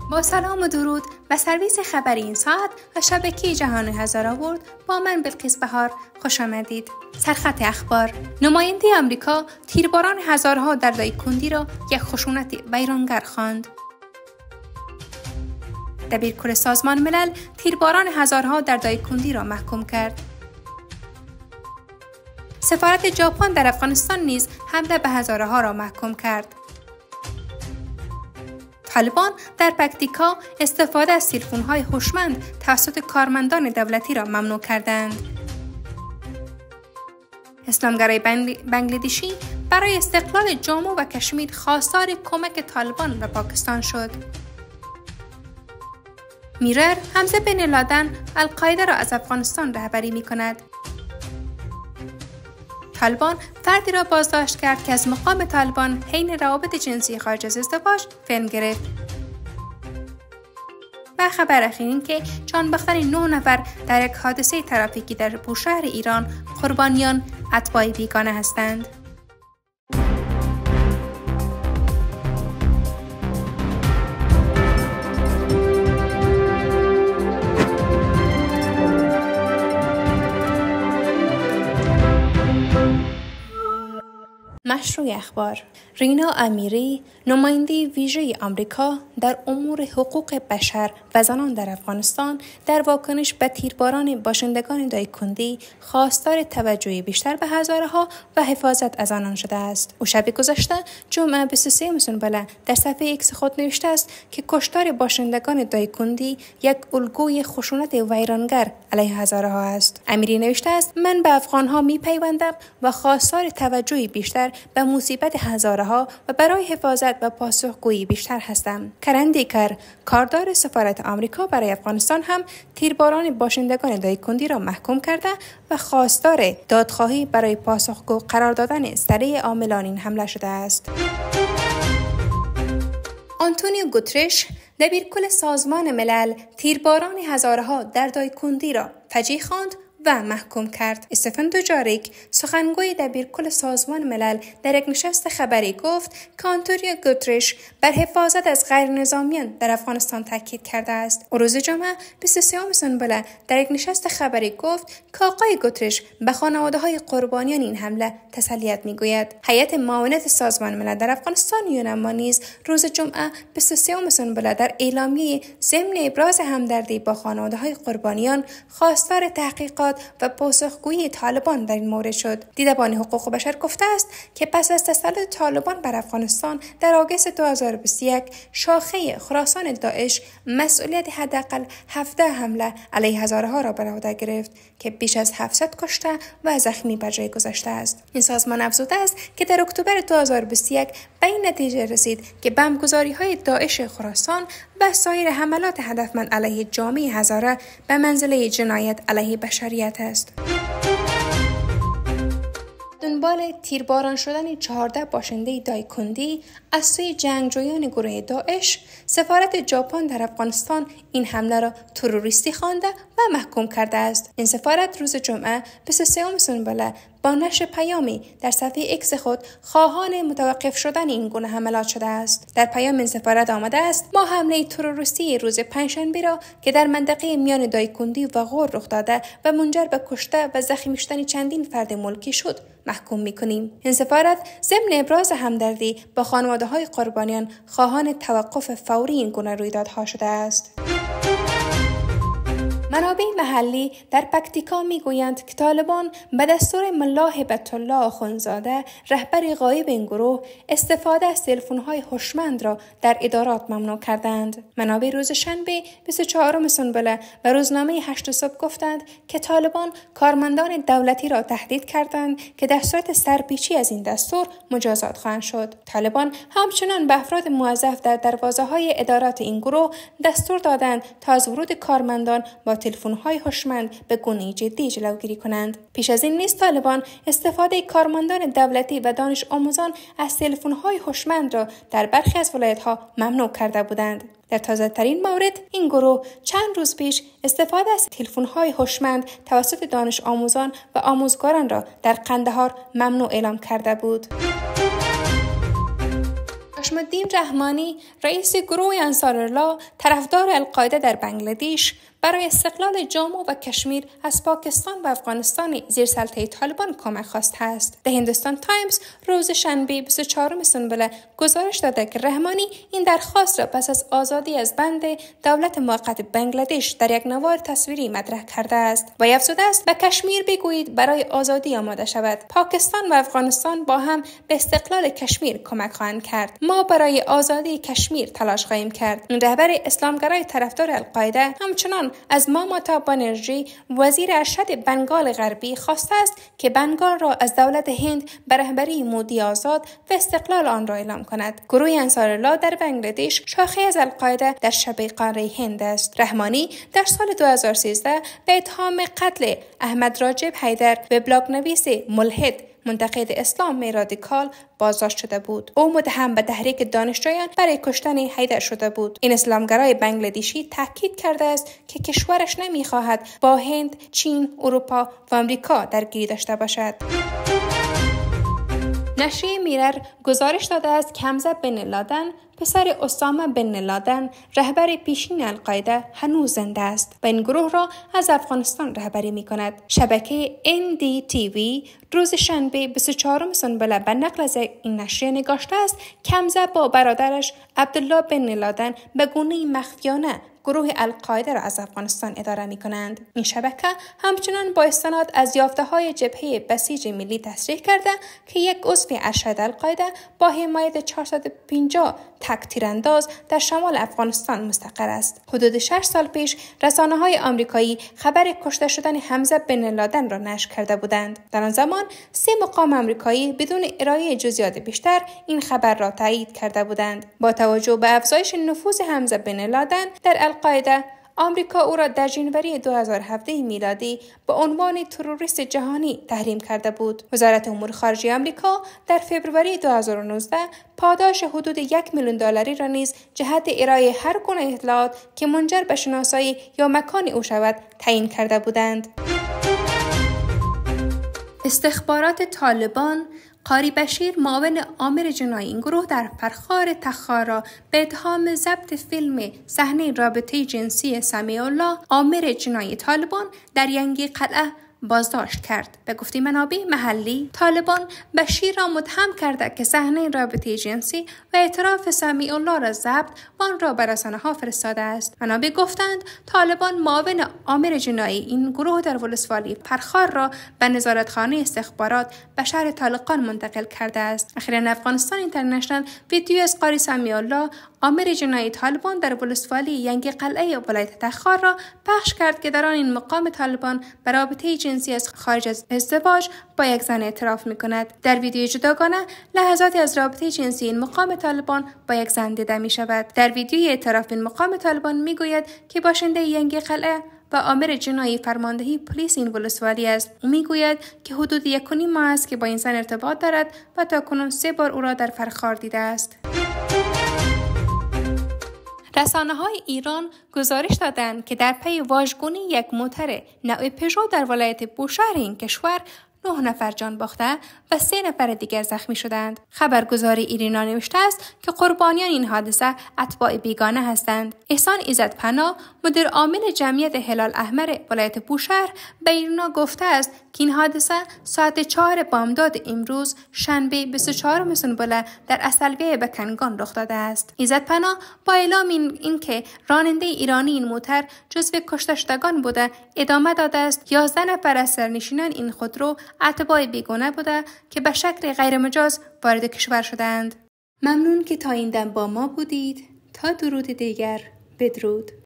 با سلام و درود و سرویس خبری این ساعت و شبکه جهان هزار ورد با من بلقیس بهار خوش آمدید. سرخط اخبار: نماینده آمریکا تیرباران هزارها در دایکندی را یک خشونت ویرانگر خواند. دبیرکل سازمان ملل تیرباران هزارها در دایکندی را محکوم کرد. سفارت ژاپن در افغانستان نیز حمله به هزارها را محکوم کرد. طالبان در پکتیکا استفاده از تلفن‌های هوشمند توسط کارمندان دولتی را ممنوع کردند. اسلامگرای بنگلادشی برای استقلال جامو و کشمیر خواستار کمک طالبان به پاکستان شد. میرر حمزه بن لادن القاعده را از افغانستان رهبری می‌کند. طالبان فردی را بازداشت کرد که از مقام طالبان حین روابط جنسی خارج از ازدواج فیلم گرفت. و خبر اخیر این که جان باختن 9 نفر در یک حادثه ترافیکی در بوشهر ایران قربانیان اتباع بیگانه هستند. مشروع اخبار: رینا امیری، نماینده ویژه آمریکا در امور حقوق بشر و زنان در افغانستان، در واکنش به تیرباران باشندگان دایکندی خواستار توجه بیشتر به هزارها و حفاظت از آنان شده است. او شب گذشته جمعه 23 سنبله در صفحه ایکس خود نوشته است که کشتار باشندگان دایکندی یک الگوی خشونت ویرانگر علیه هزارها است. امیری نوشته است: من به افغانها میپیوندم و خواستار توجه بیشتر به مصیبت هزارها و برای حفاظت و پاسخگویی بیشتر هستم. کرن دیکر، کاردار سفارت آمریکا برای افغانستان، هم تیرباران باشندگان دایکندی را محکوم کرده و خواستار دادخواهی برای پاسخگو قرار دادن سریع عاملان این حمله شده است. آنتونیو گوترش، دبیرکل سازمان ملل، تیرباران هزارها در دایکندی را فجیع خواند و محکوم کرد. استفان دوجاریک، سخنگوی دبیرکل سازمان ملل، در یک نشست خبری گفت که آنتونیو گوترش بر حفاظت از غیر نظامیان در افغانستان تاکید کرده است. روز جمعه 23 سنبله در یک نشست خبری گفت که آقای گوترش به خانواده‌های قربانیان این حمله تسلیت می‌گوید. هیئت معاونت سازمان ملل در افغانستان یونما نیز روز جمعه 23 سنبله در اعلامیه ضمن ابراز همدردی با خانواده‌های قربانیان خواستار تحقیقات و پاسخگویی طالبان در این مورد شد. دیدبان حقوق بشر گفته است که پس از تسلط طالبان بر افغانستان در آگوست 2021 شاخه خراسان داعش مسئولیت حداقل 17 حمله علیه هزارها را بر عهده گرفت که بیش از 700 کشته و زخمی بر جای گذاشته است. این سازمان افزوده است که در اکتبر 2021 به این نتیجه رسید که بمبگذاری‌های داعش خراسان و سایر حملات هدفمند علیه جامعه هزاره به منزله جنایت علیه بشریت است. دنبال تیرباران شدن 14 باشنده دایکندی از سوی جنگجویان گروه داعش، سفارت ژاپن در افغانستان این حمله را تروریستی خوانده و محکوم کرده است. این سفارت روز جمعه 23 سنبله با نشر پیامی در صفحه ایکس خود خواهان متوقف شدن این گونه حملات شده است. در پیام این سفارت آمده است: ما حمله تروریستی روز پنجشنبه را که در منطقه میان دایکندی و غور رخ داده و منجر به کشته و زخمی شدن چندین فرد ملکی شد محکوم می‌کنیم. این سفارت ضمن ابراز همدردی با خانواده‌های قربانیان خواهان توقف فوری این گونه رویدادها شده است. منابع محلی در پکتیکا میگویند که طالبان به دستور ملا هبت الله آخوندزاده، رهبر غایب این گروه، استفاده از تلفن‌های هوشمند را در ادارات ممنوع کردند. منابع روز شنبه 24 سنبله و روزنامه 8 صبح گفتند که طالبان کارمندان دولتی را تهدید کردند که در صورت سرپیچی از این دستور مجازات خواهند شد. طالبان همچنان به افراد موظف در دروازه‌های ادارات این گروه دستور دادند تا از ورود کارمندان با تلفن‌های هوشمند به گونه جدی جلوگیری کنند. پیش از این نیز طالبان استفاده کارمندان دولتی و دانش آموزان از تلفن‌های هوشمند را در برخی از ولایت‌ها ممنوع کرده بودند. در تازه‌ترین مورد این گروه چند روز پیش استفاده از تلفن‌های هوشمند توسط دانش آموزان و آموزگاران را در قندهار ممنوع اعلام کرده بود. هاشم الدین رحمانی، رئیس گروه انصارالله طرفدار القاعده در بنگلادش، برای استقلال جامو و کشمیر از پاکستان و افغانستان زیر سلطه طالبان کمک خواسته است. The هندوستان تایمز روز شنبه 24 سنبله گزارش داده که رحمانی این درخواست را پس از آزادی از بند دولت موقت بنگلادش در یک نوار تصویری مطرح کرده است و افزوده است به کشمیر بگویید برای آزادی آماده شود. پاکستان و افغانستان با هم به استقلال کشمیر کمک خواهند کرد. ما برای آزادی کشمیر تلاش خواهیم کرد. رهبر اسلامگرای طرفدار القاعده همچنان از ممتا بانرژی وزیر ارشد بنگال غربی خواسته است که بنگال را از دولت هند به رهبری مودی آزاد و استقلال آن را اعلام کند. گروه انصارالله در بنگلادش شاخه از القاعده در شبه قاره هند است. رحمانی در سال 2013 به اتهام قتل احمد راجب حیدر وبلاگ نویس ملحد منتقد اسلام رادیکال بازداشت شده بود. او متهم به تحریک دانشجویان برای کشتن حیدر شده بود. این اسلامگرای بنگلادشی تاکید کرده است که کشورش نمیخواهد با هند، چین، اروپا و آمریکا درگیری داشته باشد. نشریه میرر گزارش داده است که حمزه بن لادن پسر اسامه بن لادن رهبر پیشین القاعده هنوز زنده است و این گروه را از افغانستان رهبری می کند. شبکه NDTV روز شنبه 24 سنبله به نقل از این نشریه نگاشته است که حمزه با برادرش عبدالله بن لادن به گونه مخفیانه گروه القاعده را از افغانستان اداره می کنند. این شبکه همچنان با استناد از یافته‌های جبهه بسیج ملی تصریح کرده که یک عضو ارشد القاعده با حمایت 450 تک تیرانداز در شمال افغانستان مستقر است. حدود 6 سال پیش رسانه‌های آمریکایی خبر کشته شدن حمزه بن لادن را نشر کرده بودند. در آن زمان 3 مقام آمریکایی بدون ارائه جزئیات بیشتر این خبر را تایید کرده بودند. با توجه به افزایش نفوذ حمزه بن لادن در القاعده، آمریکا او را در ژانویه 2017 میلادی به عنوان تروریست جهانی تحریم کرده بود. وزارت امور خارجه آمریکا در فوریه 2019 پاداش حدود $1 میلیون را نیز جهت ارائه هر گونه اطلاعات که منجر به شناسایی یا مکان او شود تعیین کرده بودند. استخبارات طالبان قاری بشیر معاون آمر جنایی این گروه در فرخار تخارا به اتهام ضبط فیلم صحنه رابطه جنسی سمیع الله آمر جنایی طالبان در ینگی قلعه بازداشت کرد. به گفته منابع محلی، طالبان بشیر را متهم کرده که صحنه رابطه جنسی و اعتراف سمیع الله را ضبط و آن را به رسانه‌ها فرستاده است. منابع گفتند طالبان معاون آمر جنایی این گروه در ولسوالی پرخار را به نظارتخانه استخبارات به شهر طالقان منتقل کرده است. اخیراً افغانستان اینترنشنال ویدیو از قاری سمیع الله آمر جنایی طالبان در ولسوالی ینگی قلعه ولایت تخار را پخش کرد که در آن این مقام طالبان به رابطه جنسی از خارج از ازدواج با یک زن اعتراف می‌کند. در ویدیو جداگانه لحظاتی از رابطه جنسی این مقام طالبان با یک زن دیده می‌شود. در ویدیوی اعتراف این مقام طالبان می‌گوید که باشنده ینگی قلعه و آمر جنایی فرماندهی پلیس این ولسوالی است. او می‌گوید که حدود 1.5 ماه است که با این زن ارتباط دارد و تاکنون 3 بار او را در فرخار دیده است. رسانه‌های ایران گزارش دادند که در پی واژگونی یک موتر نوع پژو در ولایت بوشهر این کشور 9 نفر جان باخته و 3 نفر دیگر زخمی شدند. خبرگزاری ایرینا نوشته است که قربانیان این حادثه اتباع بیگانه هستند. احسان عزت‌پناه مدیر عامل جمعیت هلال احمر ولایت بوشهر به ایرینا گفته است که این حادثه ساعت 4 بامداد امروز شنبه 24 سنبله در اصلویه بکنگان رخ داده است. عزت‌پناه با اعلام این که راننده ایرانی این موتر جزو کشته شدگان بوده ادامه داده است 11 نفر از سرنشینان این خودرو اتباع بیگانه بوده که به شکل غیرمجاز وارد کشور شدند. ممنون که تا این دم با ما بودید. تا درود دیگر، بدرود.